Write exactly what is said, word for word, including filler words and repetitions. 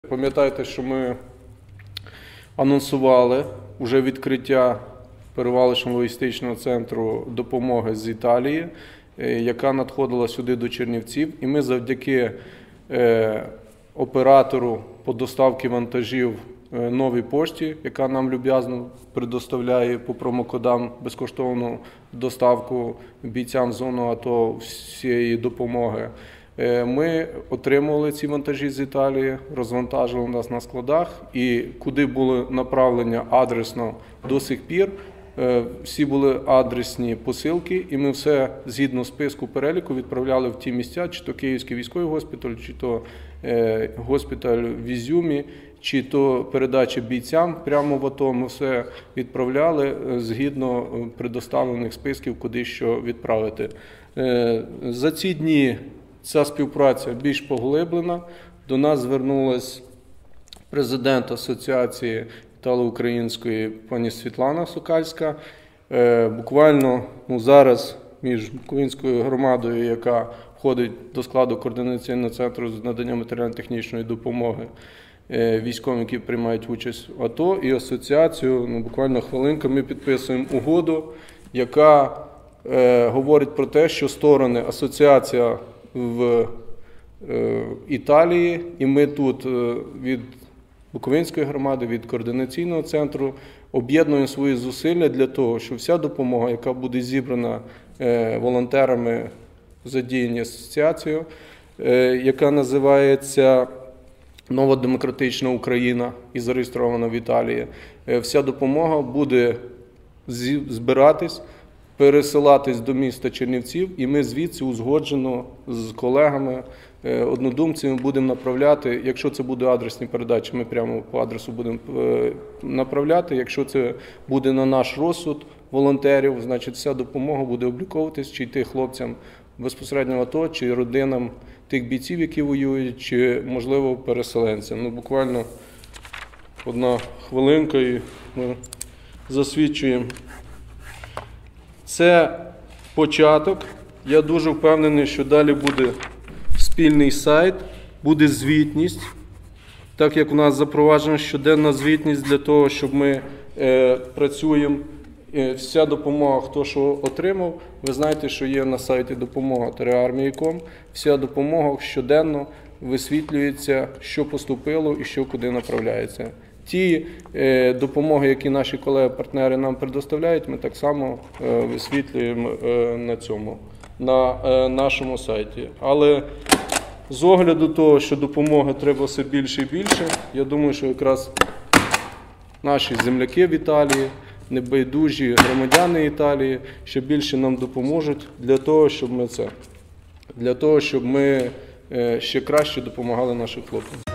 Пам'ятаєте, що ми анонсували вже відкриття перевалочного логістичного центру допомоги з Італії, яка надходила сюди до Чернівців. І ми завдяки оператору по доставці вантажів Новій пошті, яка нам люб'язно предоставляє по промокодам безкоштовну доставку бійцям зони АТО всієї допомоги, ми отримували ці вантажі з Італії, розвантажили нас на складах, і куди були направлення адресно до сих пір, всі були адресні посилки, і ми все згідно списку переліку відправляли в ті місця, чи то Київський військовий госпіталь, чи то госпіталь в Ізюмі, чи то передачі бійцям прямо в АТО. Ми все відправляли згідно предоставлених списків, куди що відправити. За ці дні ця співпраця більш поглиблена. До нас звернулась президент Асоціації італо-української пані Світлана Сокальська. Буквально ну, зараз між Буковинською громадою, яка входить до складу координаційного центру з надання матеріально-технічної допомоги військовим, які приймають участь в АТО, і асоціацією, ну, буквально хвилинка, ми підписуємо угоду, яка е, говорить про те, що сторони асоціація в е, Італії, і ми тут е, від Буковинської громади, від координаційного центру об'єднуємо свої зусилля для того, щоб вся допомога, яка буде зібрана е, волонтерами, задіяні асоціацією, е, яка називається Нова демократична Україна і зареєстрована в Італії, вся допомога буде збиратись, пересилатись до міста Чернівців, і ми звідси узгоджено з колегами, однодумцями будемо направляти. Якщо це буде адресні передачі, ми прямо по адресу будемо направляти. Якщо це буде на наш розсуд волонтерів, значить вся допомога буде обліковуватись, чи йти хлопцям безпосередньо в АТО, чи родинам тих бійців, які воюють, чи, можливо, переселенцям. Ну, буквально одна хвилинка і ми засвідчуємо. Це початок. Я дуже впевнений, що далі буде спільний сайт, буде звітність, так як у нас запроваджена щоденна звітність для того, щоб ми е, працюємо. Вся допомога, хто що отримав, ви знаєте, що є на сайті допомога армія крапка ком. Вся допомога щоденно висвітлюється, що поступило і що куди направляється. Ті е, допомоги, які наші колеги-партнери нам предоставляють, ми так само е, висвітлюємо е, на цьому, на е, нашому сайті. Але з огляду того, що допомоги треба все більше і більше, я думаю, що якраз наші земляки в Італії, небайдужі громадяни Італії ще більше нам допоможуть для того, щоб ми це, для того, щоб ми ще краще допомагали нашим хлопцям.